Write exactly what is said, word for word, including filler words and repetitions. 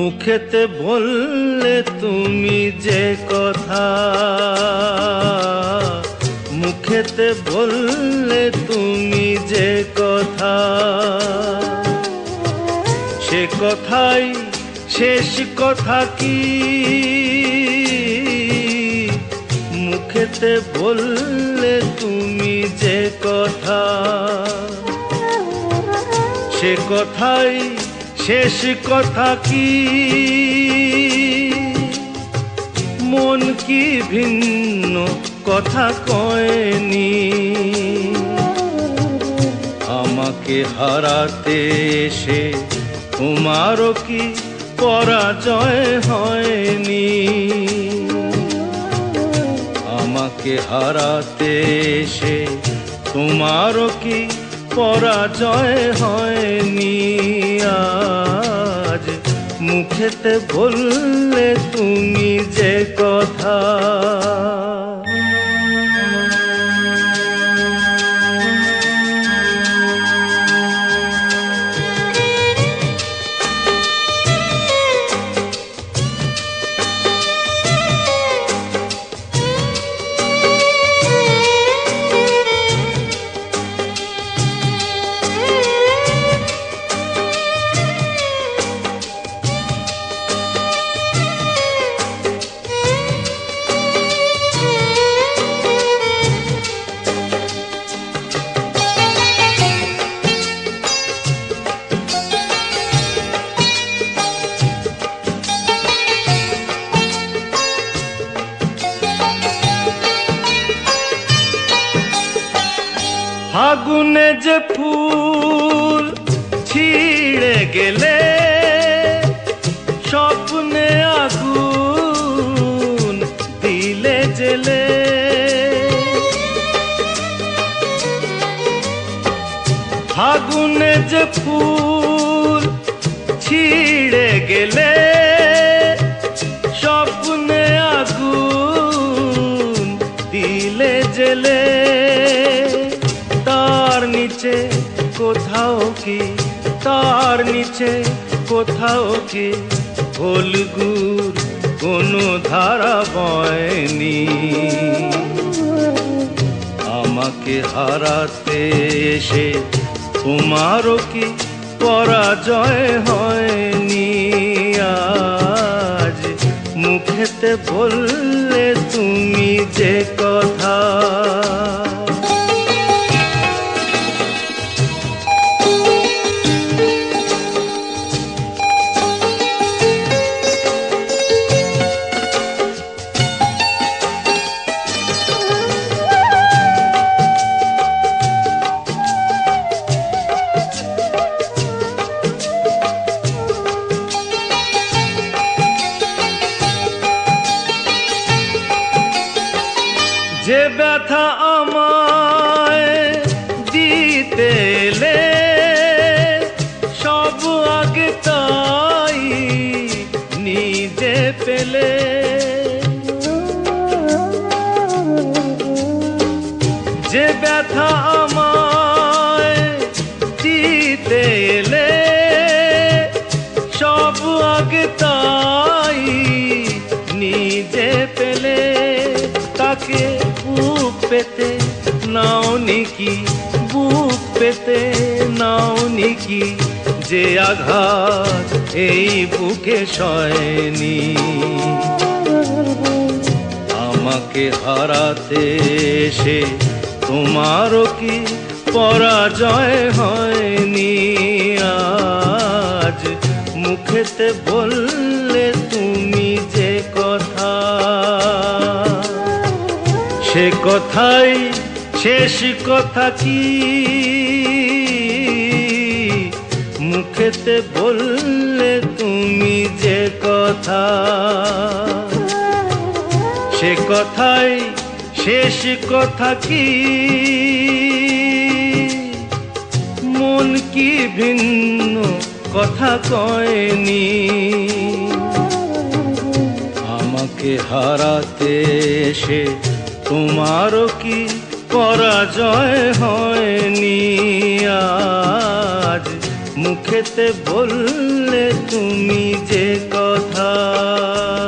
মুখেতে বললে তুমি যে কথা, মুখেতে বললে তুমি যে কথা, সে কথাই শেষ কথা কি? মুখেতে বললে তুমি যে কথা, সে কথাই শেষ কথা কি? মন কি ভিন্ন কথা কয়নি? আমাকে হারাতে এসে তোমারও কি পরাজয় হয়নি? আমাকে হারাতে এসে তোমারও কি পরাজয় হয়নি? আজ মুখেতে বললে তুমি যে কথা, ফাগুনে যে ফুল ছিঁড়ে গেলে, স্বপ্নে আগুন দিলে জেলে। ফাগুনে যে ফুল ছিঁড়ে গেলে, স্বপ্নে আগুন দিলে জেলে। তার নিচে কোথাও কি, তার নিচে কোথাও কি ফলগুর কোনো ধারা বয়নি? আমাকে হারাতে এসে তোমারও কি পরাজয় হয়নি? আজ মুখেতে বললে তুমি যে কথা, যে ব্যথা আমায় দিতে এলে, সব আগে তাই নিজে পেলে। যে ব্যথা আমায় দিতে এলে, সব আগে তাই নিজে পেলে। তাকে বুক পেতে নাও নিকি, বুক পেতে নাও নিকি, যে আঘাত এই বুকে সয়নি? আমাকে হারাতে এসে তোমারও কি পরাজয় হয়নি? আজ মুখেতে বললে তুমি যে কথা, সে কথাই শেষ কথা কি? মুখেতে বললে তুমি যে কথা, সে কথাই শেষ কথা কি? মন কি ভিন্ন কথা কয়নি? আমাকে হারাতে এসে তোমারও কি পরাজয় হয়নি? আজ মুখেতে বললে তুমি যে কথা